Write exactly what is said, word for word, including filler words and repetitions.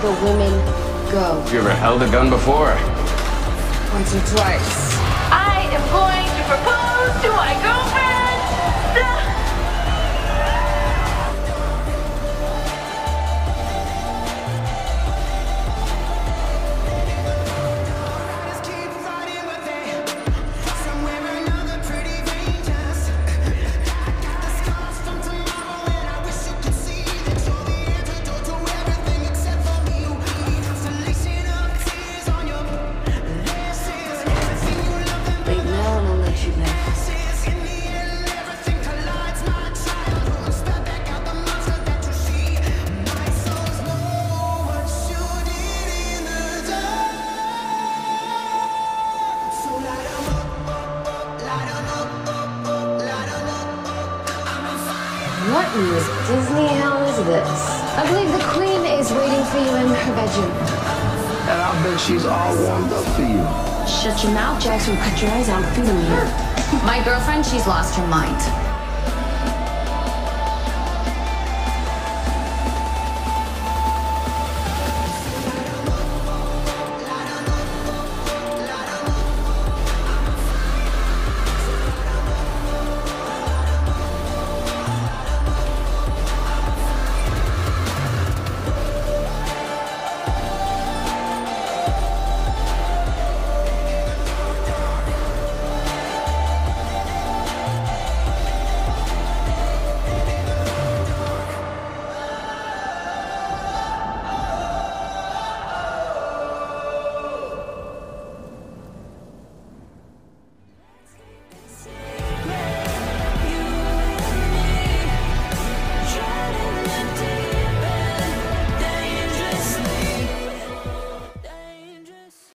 the women go. You ever held a gun before? Once or twice. I am going to propose to my girlfriend. What in the Disney hell is this? I believe the queen is waiting for you in her bedroom. And I bet she's all warmed up for you. Shut your mouth, Jax, or cut your eyes out and feed them here. My girlfriend, she's lost her mind.